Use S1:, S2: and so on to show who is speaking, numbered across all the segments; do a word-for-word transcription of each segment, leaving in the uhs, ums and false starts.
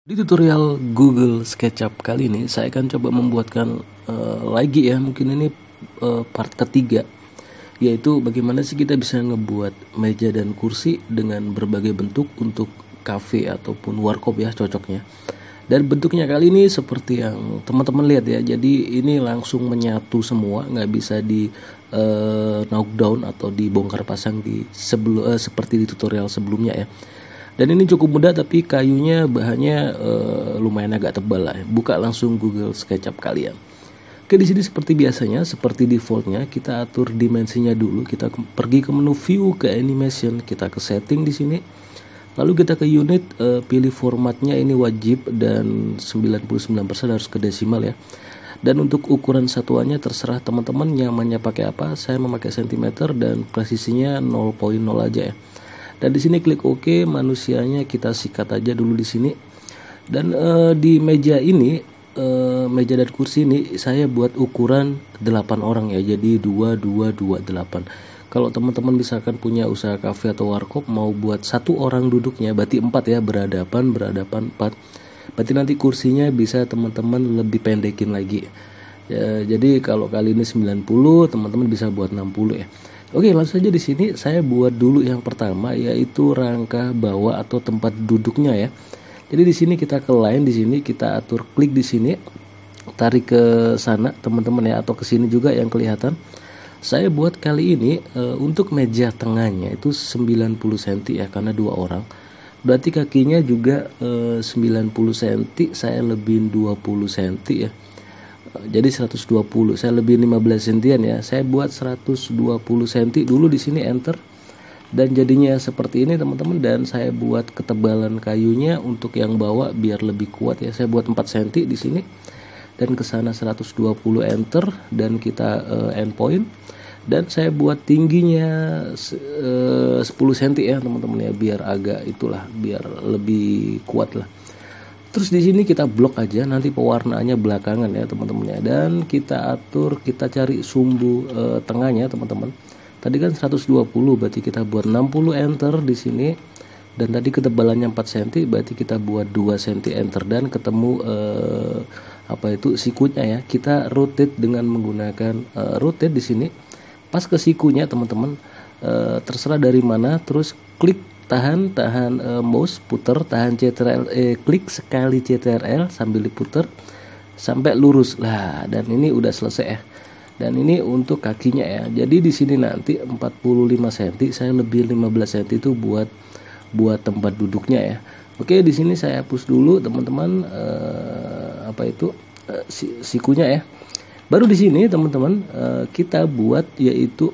S1: Di tutorial Google SketchUp kali ini saya akan coba membuatkan uh, lagi ya, mungkin ini uh, part ketiga, yaitu bagaimana sih kita bisa ngebuat meja dan kursi dengan berbagai bentuk untuk cafe ataupun warkop ya cocoknya. Dan bentuknya kali ini seperti yang teman-teman lihat ya, jadi ini langsung menyatu semua, nggak bisa di uh, knockdown atau dibongkar pasang di sebelum uh, seperti di tutorial sebelumnya ya. Dan ini cukup mudah, tapi kayunya bahannya uh, lumayan agak tebal lah. Buka langsung Google SketchUp kalian. Oke, di sini seperti biasanya, seperti defaultnya kita atur dimensinya dulu. Kita ke, pergi ke menu View, ke Animation, kita ke Setting di sini. Lalu kita ke Unit, uh, pilih formatnya ini wajib dan sembilan puluh sembilan persen harus ke desimal ya. Dan untuk ukuran satuannya terserah teman-teman nyamannya pakai apa. Saya memakai sentimeter dan presisinya nol koma nol aja ya. Dan di sini klik OK, manusianya kita sikat aja dulu di sini. Dan e, di meja ini, e, meja dan kursi ini saya buat ukuran delapan orang ya. Jadi dua dua dua delapan. Kalau teman-teman misalkan punya usaha kafe atau warkop mau buat satu orang duduknya, berarti empat ya, berhadapan berhadapan empat. Berarti nanti kursinya bisa teman-teman lebih pendekin lagi. Ya, jadi kalau kali ini sembilan puluh, teman-teman bisa buat enam puluh ya. Oke, langsung saja di sini saya buat dulu yang pertama, yaitu rangka bawah atau tempat duduknya ya. Jadi di sini kita ke line, di sini kita atur klik di sini, tarik ke sana teman-teman ya, atau ke sini juga yang kelihatan. Saya buat kali ini e, untuk meja tengahnya itu sembilan puluh sentimeter ya, karena dua orang. Berarti kakinya juga e, sembilan puluh sentimeter, saya lebihin dua puluh sentimeter ya. Jadi seratus dua puluh, saya lebih lima belas sentian ya. Saya buat seratus dua puluh sentimeter dulu di sini, enter. Dan jadinya seperti ini teman-teman. Dan saya buat ketebalan kayunya untuk yang bawah biar lebih kuat ya. Saya buat empat sentimeter di sini. Dan ke sana seratus dua puluh, enter, dan kita uh, endpoint. Dan saya buat tingginya uh, sepuluh sentimeter ya teman-teman ya, biar agak itulah, biar lebih kuat lah. Terus di sini kita blok aja, nanti pewarnaannya belakangan ya teman-teman ya. Dan kita atur, kita cari sumbu e, tengahnya teman-teman. Tadi kan seratus dua puluh, berarti kita buat enam puluh, enter di sini. Dan tadi ketebalannya empat sentimeter, berarti kita buat dua sentimeter, enter, dan ketemu e, apa itu sikunya ya. Kita rotate dengan menggunakan e, rotate di sini. Pas ke sikunya teman-teman, e, terserah dari mana, terus klik tahan tahan e, mouse, puter, tahan C T R L, eh, klik sekali C T R L sambil diputer sampai lurus lah. Dan ini udah selesai ya. Dan ini untuk kakinya ya. Jadi di sini nanti empat puluh lima sentimeter, saya lebih lima belas sentimeter itu buat buat tempat duduknya ya. Oke, di sini saya hapus dulu teman-teman e, apa itu e, sikunya ya. Baru di sini teman-teman e, kita buat yaitu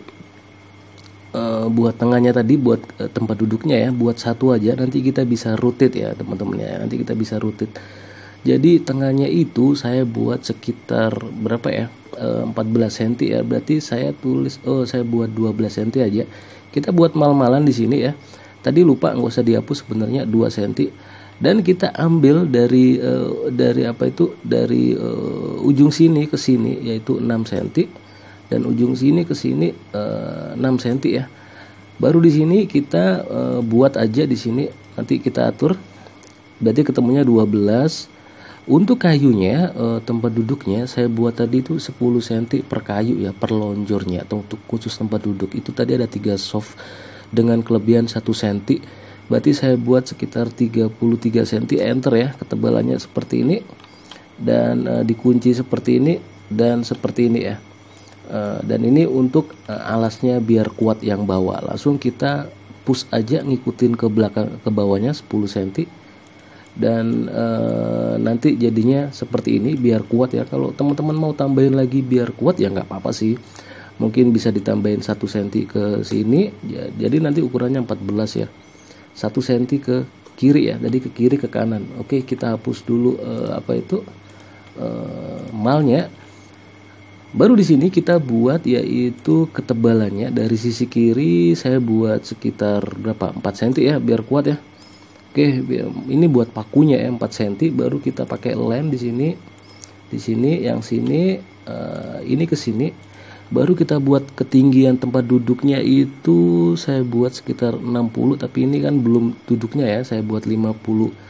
S1: Uh, buat tengahnya tadi, buat uh, tempat duduknya ya, buat satu aja, nanti kita bisa rotate ya teman-teman ya, nanti kita bisa rotate. Jadi tengahnya itu saya buat sekitar berapa ya, uh, empat belas sentimeter ya, berarti saya tulis, oh saya buat dua belas sentimeter aja. Kita buat mal-malan di sini ya, tadi lupa nggak usah dihapus, sebenarnya dua sentimeter. Dan kita ambil dari uh, dari apa itu, dari uh, ujung sini ke sini yaitu enam sentimeter. Dan ujung sini ke sini uh, enam sentimeter ya. Baru di sini kita uh, buat aja di sini, nanti kita atur. Berarti ketemunya dua belas. Untuk kayunya, uh, tempat duduknya saya buat tadi itu sepuluh sentimeter per kayu ya, per lonjornya atau untuk khusus tempat duduk. Itu tadi ada tiga soft dengan kelebihan satu sentimeter. Berarti saya buat sekitar tiga puluh tiga sentimeter, enter ya. Ketebalannya seperti ini. Dan uh, dikunci seperti ini dan seperti ini ya. Uh, dan ini untuk uh, alasnya biar kuat yang bawah. Langsung kita push aja, ngikutin ke belakang, ke bawahnya sepuluh sentimeter. Dan uh, nanti jadinya seperti ini biar kuat ya. Kalau teman-teman mau tambahin lagi biar kuat ya nggak apa-apa sih. Mungkin bisa ditambahin satu sentimeter ke sini. Jadi nanti ukurannya empat belas ya. satu sentimeter ke kiri ya. Jadi ke kiri ke kanan. Oke, kita hapus dulu uh, apa itu uh, malnya. Baru di sini kita buat yaitu ketebalannya dari sisi kiri saya buat sekitar berapa, empat sentimeter ya, biar kuat ya. Oke, ini buat pakunya ya, empat sentimeter. Baru kita pakai lem di sini, di sini, yang sini, uh, ini ke sini. Baru kita buat ketinggian tempat duduknya itu saya buat sekitar enam puluh, tapi ini kan belum duduknya ya, saya buat lima puluh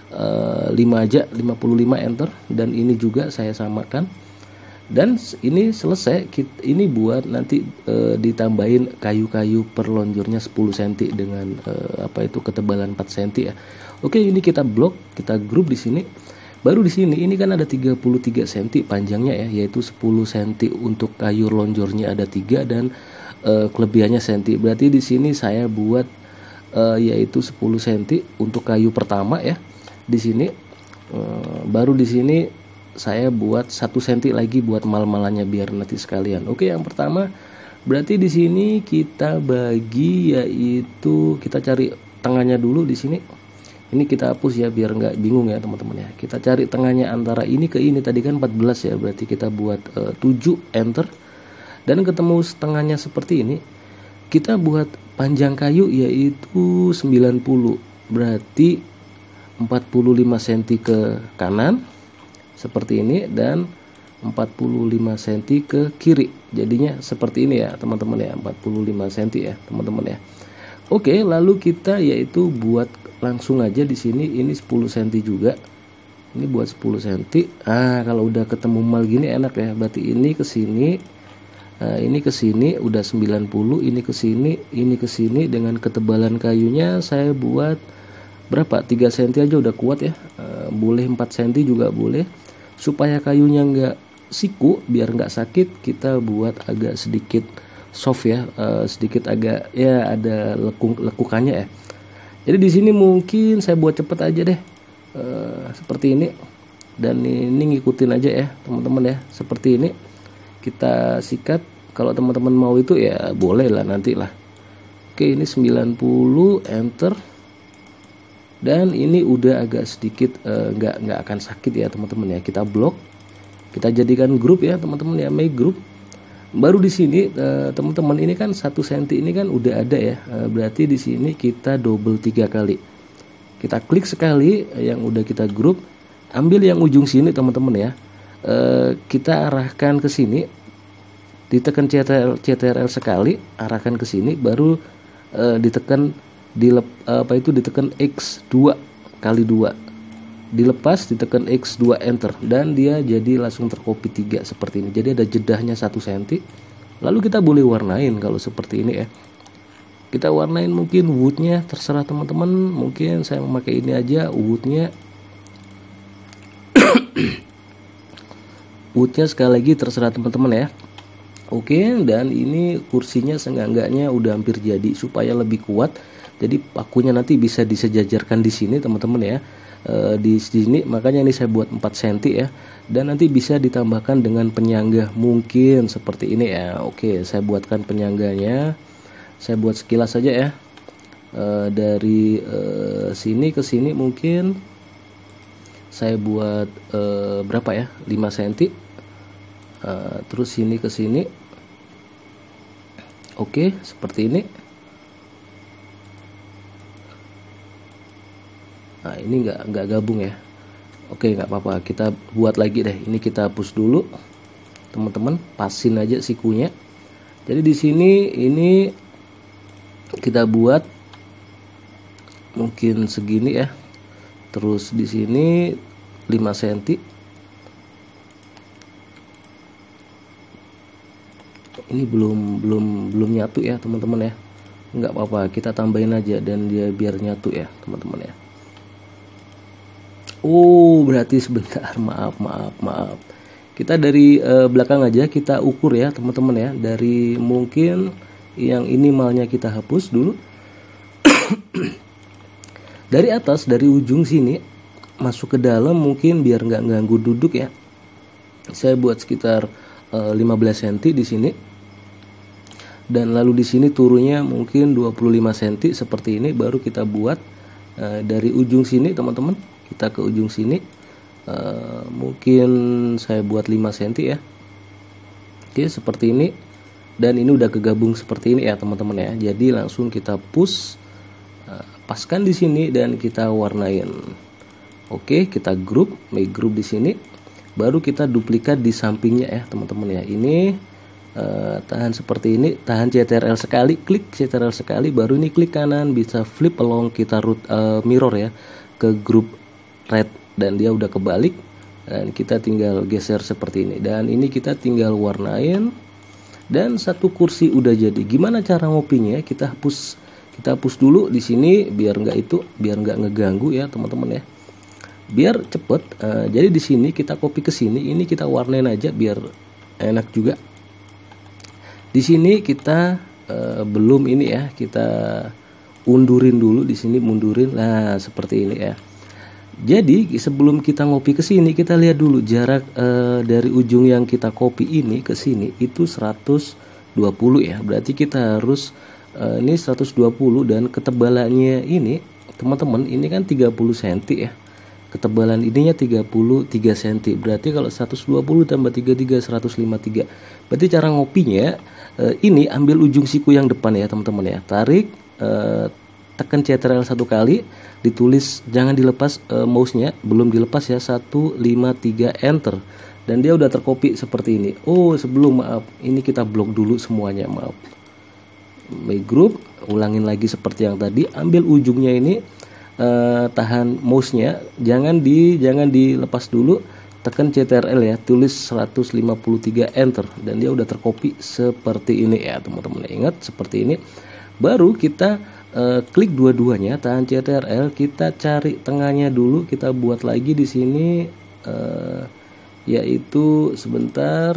S1: uh, lima aja, lima puluh lima enter, dan ini juga saya samakan. Dan ini selesai. Ini buat nanti uh, ditambahin kayu-kayu per lonjornya sepuluh sentimeter dengan uh, apa itu ketebalan empat sentimeter ya. Oke, ini kita blok, kita grup di sini. Baru di sini ini kan ada tiga puluh tiga sentimeter panjangnya ya, yaitu sepuluh sentimeter untuk kayu lonjornya ada tiga dan uh, kelebihannya senti. Berarti di sini saya buat uh, yaitu sepuluh sentimeter untuk kayu pertama ya. Di sini uh, baru di sini saya buat satu sentimeter lagi buat mal-malannya biar nanti sekalian. Oke, yang pertama berarti di sini kita bagi, yaitu kita cari tengahnya dulu di sini. Ini kita hapus ya biar nggak bingung ya teman-teman ya. Kita cari tengahnya antara ini ke ini, tadi kan empat belas ya, berarti kita buat uh, tujuh enter. Dan ketemu setengahnya seperti ini. Kita buat panjang kayu yaitu sembilan puluh. Berarti empat puluh lima sentimeter ke kanan seperti ini dan empat puluh lima sentimeter ke kiri. Jadinya seperti ini ya teman-teman ya, empat puluh lima sentimeter ya teman-teman ya. Oke, lalu kita yaitu buat langsung aja di sini, ini sepuluh sentimeter juga. Ini buat sepuluh sentimeter. Ah, kalau udah ketemu mal gini enak ya. Berarti ini ke sini, nah, ini ke sini udah sembilan puluh, ini ke sini, ini ke sini dengan ketebalan kayunya saya buat berapa? tiga sentimeter aja udah kuat ya. Uh, boleh empat sentimeter juga boleh. Supaya kayunya nggak siku, biar nggak sakit, kita buat agak sedikit soft ya, uh, sedikit agak ya ada lekuk lekukannya ya. Jadi di sini mungkin saya buat cepet aja deh, uh, seperti ini. Dan ini ngikutin aja ya teman-teman ya, seperti ini kita sikat. Kalau teman-teman mau itu ya boleh lah nanti lah. Oke, ini sembilan puluh enter. Dan ini udah agak sedikit uh, nggak nggak akan sakit ya teman-teman ya. Kita blok, kita jadikan grup ya teman-teman ya, make group. Baru di sini uh, teman-teman ini kan satu sentimeter ini kan udah ada ya, uh, berarti di sini kita double tiga kali. Kita klik sekali uh, yang udah kita grup, ambil yang ujung sini teman-teman ya. Uh, kita arahkan ke sini, ditekan C T R L, C T R L sekali, arahkan ke sini, baru uh, ditekan dilep, apa itu ditekan X dua kali dua, dilepas ditekan X dua enter, dan dia jadi langsung tercopy tiga seperti ini. Jadi ada jedahnya satu sentimeter. Lalu kita boleh warnain kalau seperti ini ya. Kita warnain mungkin woodnya terserah teman-teman. Mungkin saya memakai ini aja woodnya. Woodnya sekali lagi terserah teman-teman ya. Oke, dan ini kursinya seenggak-enggaknya udah hampir jadi supaya lebih kuat. Jadi pakunya nanti bisa disejajarkan di sini teman-teman ya. E, di sini makanya ini saya buat empat sentimeter ya. Dan nanti bisa ditambahkan dengan penyangga mungkin seperti ini ya. Oke, saya buatkan penyangganya. Saya buat sekilas saja ya. E, dari e, sini ke sini mungkin saya buat e, berapa ya? lima sentimeter. E, terus sini ke sini. Oke, seperti ini. Nah, ini nggak nggak gabung ya. Oke, nggak apa-apa, kita buat lagi deh. Ini kita hapus dulu teman-teman, pasin aja sikunya. Jadi di sini ini kita buat mungkin segini ya. Terus di sini lima sentimeter. Ini belum belum belum nyatu ya teman-teman ya. Nggak apa-apa, kita tambahin aja dan dia biar nyatu ya teman-teman ya. Oh, berarti sebentar, maaf, maaf, maaf. Kita dari uh, belakang aja kita ukur ya teman-teman ya. Dari mungkin yang ini malnya kita hapus dulu. Dari atas, dari ujung sini masuk ke dalam mungkin biar nggak ganggu duduk ya. Saya buat sekitar uh, lima belas sentimeter di sini. Dan lalu di sini turunnya mungkin dua puluh lima sentimeter seperti ini. Baru kita buat uh, dari ujung sini teman-teman. Kita ke ujung sini, uh, mungkin saya buat lima sentimeter ya. Oke, seperti ini. Dan ini udah kegabung seperti ini ya teman-teman ya. Jadi langsung kita push, uh, paskan di sini dan kita warnain. Oke, kita group, make group di sini. Baru kita duplikat di sampingnya ya teman-teman ya. Ini uh, tahan seperti ini, tahan C T R L sekali, klik C T R L sekali, baru ini klik kanan, bisa flip along, kita root uh, mirror ya ke grup red dan dia udah kebalik, dan kita tinggal geser seperti ini, dan ini kita tinggal warnain dan satu kursi udah jadi. Gimana cara ngopinya? Kita hapus kita hapus dulu di sini biar nggak itu biar nggak ngeganggu ya teman-teman ya, biar cepet. Uh, jadi di sini kita copy ke sini, ini kita warnain aja biar enak juga. Di sini kita uh, belum ini ya, kita undurin dulu di sini, mundurin. Nah, seperti ini ya. Jadi sebelum kita ngopi ke sini, kita lihat dulu jarak uh, dari ujung yang kita copy ini ke sini itu seratus dua puluh ya. Berarti kita harus uh, ini seratus dua puluh, dan ketebalannya ini teman-teman ini kan tiga puluh sentimeter ya. Ketebalan ininya tiga puluh tiga sentimeter. Berarti kalau seratus dua puluh tambah tiga puluh tiga, seratus lima puluh tiga. Berarti cara ngopinya uh, ini ambil ujung siku yang depan ya teman-teman ya. Tarik, uh, tekan Ctrl satu kali, ditulis, jangan dilepas uh, mouse-nya, belum dilepas ya, satu lima tiga enter, dan dia udah tercopy seperti ini. Oh, sebelum maaf, ini kita blok dulu semuanya, maaf. My group, ulangin lagi seperti yang tadi, ambil ujungnya ini, uh, tahan mouse-nya, jangan di jangan dilepas dulu, tekan Ctrl ya, tulis seratus lima puluh tiga enter, dan dia udah tercopy seperti ini ya teman-teman. Ingat seperti ini. Baru kita Uh, klik dua-duanya, tahan Ctrl, kita cari tengahnya dulu, kita buat lagi di sini, uh, yaitu sebentar,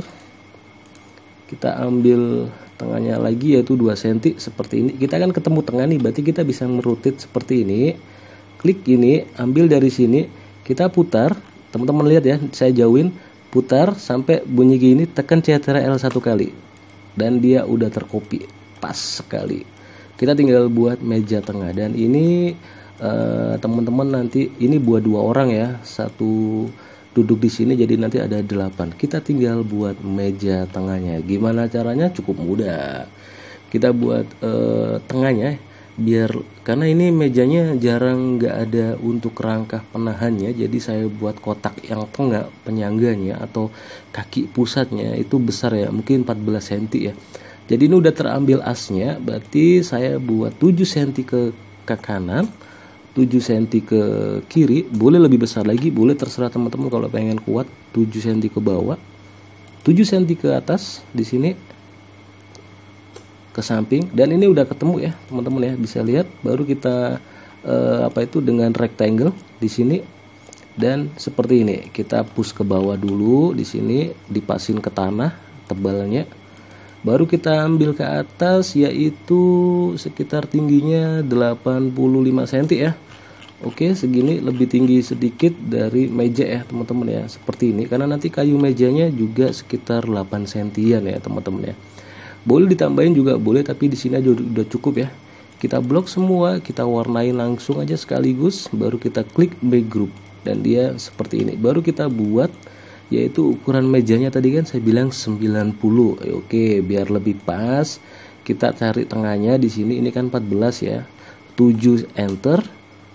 S1: kita ambil tengahnya lagi yaitu dua sentimeter seperti ini. Kita kan ketemu tengah nih, berarti kita bisa merutit seperti ini. Klik ini, ambil dari sini, kita putar, teman-teman lihat ya, saya jauhin, putar sampai bunyi gini, tekan Ctrl satu kali, dan dia udah tercopy pas sekali. Kita tinggal buat meja tengah, dan ini uh, teman-teman nanti ini buat dua orang ya, satu duduk di sini, jadi nanti ada delapan. Kita tinggal buat meja tengahnya. Gimana caranya? Cukup mudah. Kita buat uh, tengahnya biar, karena ini mejanya jarang nggak ada untuk rangka penahannya, jadi saya buat kotak yang tengah penyangganya atau kaki pusatnya itu besar ya, mungkin empat belas sentimeter ya. Jadi ini udah terambil asnya, berarti saya buat tujuh sentimeter ke, ke kanan, tujuh sentimeter ke kiri, boleh lebih besar lagi, boleh, terserah teman-teman kalau pengen kuat. Tujuh sentimeter ke bawah, tujuh sentimeter ke atas di sini, ke samping, dan ini udah ketemu ya teman-teman ya, bisa lihat. Baru kita eh, apa itu dengan rectangle di sini, dan seperti ini kita push ke bawah dulu, di sini dipasin ke tanah tebalnya. Baru kita ambil ke atas, yaitu sekitar tingginya delapan puluh lima sentimeter ya. Oke, segini, lebih tinggi sedikit dari meja ya teman-teman ya, seperti ini, karena nanti kayu mejanya juga sekitar delapan sentimeter ya teman-teman ya. Boleh ditambahin juga boleh, tapi di sini aja udah cukup ya. Kita blok semua, kita warnain langsung aja sekaligus, baru kita klik back group, dan dia seperti ini. Baru kita buat, yaitu ukuran mejanya tadi kan saya bilang sembilan puluh. Oke, biar lebih pas, kita cari tengahnya di sini, ini kan empat belas ya. tujuh enter,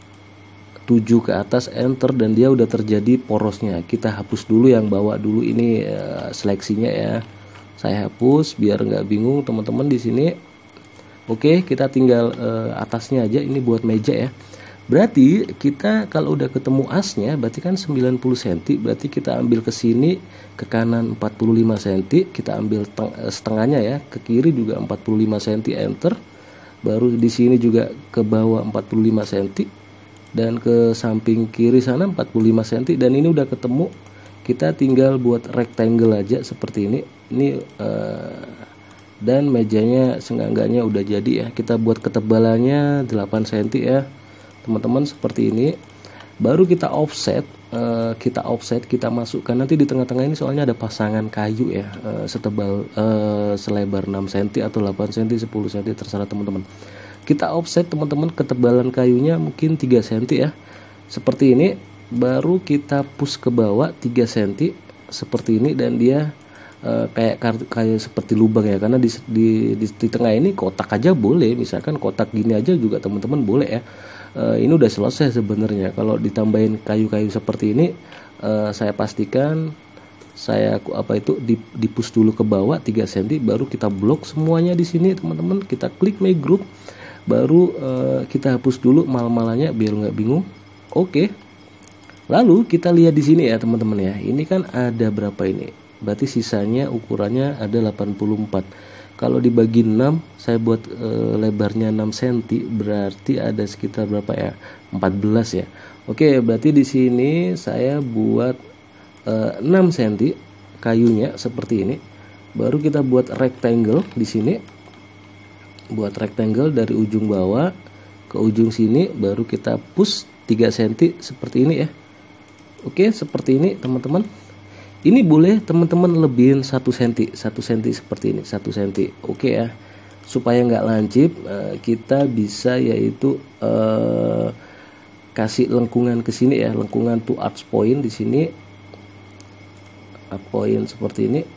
S1: tujuh ke atas enter, dan dia udah terjadi porosnya. Kita hapus dulu yang bawah dulu ini uh, seleksinya ya. Saya hapus biar nggak bingung teman-teman di sini. Oke, kita tinggal uh, atasnya aja, ini buat meja ya. Berarti kita kalau udah ketemu asnya, berarti kan sembilan puluh sentimeter, berarti kita ambil ke sini ke kanan empat puluh lima sentimeter, kita ambil setengahnya ya, ke kiri juga empat puluh lima sentimeter enter. Baru di sini juga ke bawah empat puluh lima sentimeter, dan ke samping kiri sana empat puluh lima sentimeter, dan ini udah ketemu. Kita tinggal buat rectangle aja seperti ini. Ini uh, dan mejanya seenggak-enggaknya udah jadi ya. Kita buat ketebalannya delapan sentimeter ya teman-teman, seperti ini. Baru kita offset, uh, kita offset, kita masukkan nanti di tengah-tengah ini, soalnya ada pasangan kayu ya, uh, setebal uh, selebar enam sentimeter atau delapan sentimeter, sepuluh sentimeter, terserah teman-teman. Kita offset teman-teman, ketebalan kayunya mungkin tiga sentimeter ya, seperti ini. Baru kita push ke bawah tiga sentimeter seperti ini, dan dia uh, kayak kayak seperti lubang ya, karena di, di, di, di tengah ini kotak aja boleh, misalkan kotak gini aja juga teman-teman boleh ya. Uh, ini udah selesai sebenarnya. Kalau ditambahin kayu-kayu seperti ini, uh, saya pastikan saya apa itu di push dulu ke bawah tiga sentimeter, baru kita blok semuanya di sini teman-teman. Kita klik my group, baru uh, kita hapus dulu mal-malanya biar nggak bingung. Oke, Lalu kita lihat di sini ya teman-teman ya. Ini kan ada berapa ini? Berarti sisanya ukurannya ada delapan puluh empat. Kalau dibagi enam, saya buat e, lebarnya enam sentimeter, berarti ada sekitar berapa ya? empat belas ya. Oke, berarti di sini saya buat e, enam sentimeter kayunya seperti ini. Baru kita buat rectangle di sini. Buat rectangle dari ujung bawah ke ujung sini, baru kita push tiga sentimeter seperti ini ya. Oke, seperti ini teman-teman. Ini boleh teman-teman lebihin satu sentimeter, satu sentimeter seperti ini, satu sentimeter. Oke ya. Supaya nggak lancip, kita bisa yaitu eh, kasih lengkungan ke sini ya, lengkungan to arch point di sini. Arch point seperti ini.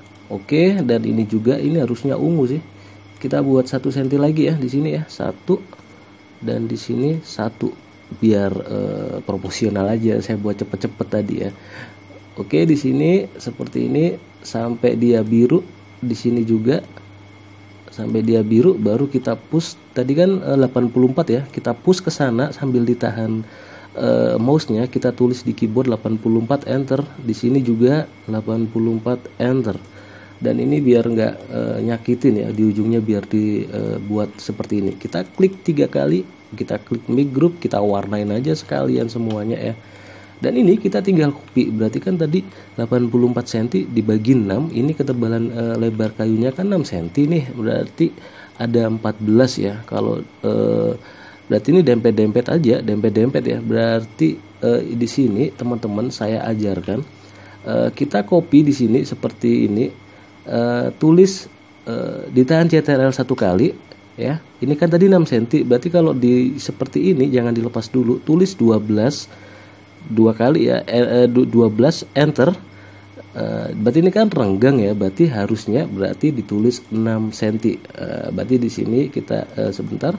S1: Oke, dan ini juga ini harusnya ungu sih. Kita buat satu sentimeter lagi ya di sini ya, satu, dan di sini satu, biar e, proporsional aja. Saya buat cepet-cepet tadi ya. Oke, di sini seperti ini sampai dia biru, di sini juga sampai dia biru, baru kita push. Tadi kan e, delapan puluh empat ya, kita push ke sana sambil ditahan e, mouse-nya. Kita tulis di keyboard delapan puluh empat, enter. Di sini juga delapan puluh empat, enter. Dan ini biar nggak e, nyakitin ya di ujungnya, biar dibuat e, seperti ini. Kita klik tiga kali, kita klik make group, kita warnain aja sekalian semuanya ya. Dan ini kita tinggal copy. Berarti kan tadi delapan puluh empat sentimeter dibagi enam, ini ketebalan e, lebar kayunya kan enam sentimeter nih. Berarti ada empat belas ya. Kalau e, berarti ini dempet-dempet aja, dempet-dempet ya. Berarti e, di sini teman-teman saya ajarkan e, kita copy di sini seperti ini. Uh, tulis uh, ditahan C T R L satu kali ya. Ini kan tadi enam sentimeter, berarti kalau di seperti ini jangan dilepas dulu. Tulis dua belas dua kali ya, eh, dua belas, enter. Uh, berarti ini kan renggang ya, berarti harusnya berarti ditulis enam sentimeter. Uh, berarti di sini kita uh, sebentar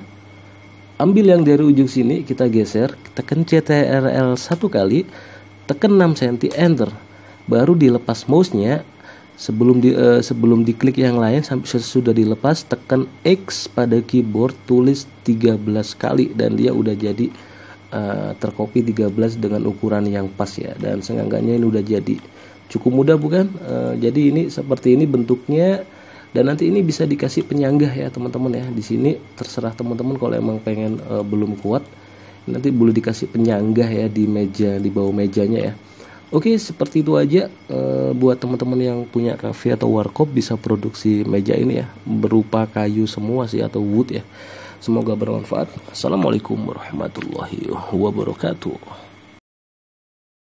S1: ambil yang dari ujung sini, kita geser, tekan C T R L satu kali, tekan enam sentimeter, enter. Baru dilepas mouse-nya. Sebelum di uh, sebelum diklik yang lain, sampai sudah dilepas, tekan X pada keyboard, tulis tiga belas kali, dan dia udah jadi uh, tercopy tiga belas dengan ukuran yang pas ya. Dan seenggaknya ini udah jadi. Cukup mudah bukan? Uh, jadi ini seperti ini bentuknya, dan nanti ini bisa dikasih penyanggah ya teman-teman ya. Di sini terserah teman-teman, kalau emang pengen uh, belum kuat, nanti boleh dikasih penyanggah ya di meja, di bawah mejanya ya. Oke, seperti itu aja e, buat teman-teman yang punya cafe atau warkop, bisa produksi meja ini ya, berupa kayu semua sih atau wood ya. Semoga bermanfaat. Assalamualaikum warahmatullahi wabarakatuh.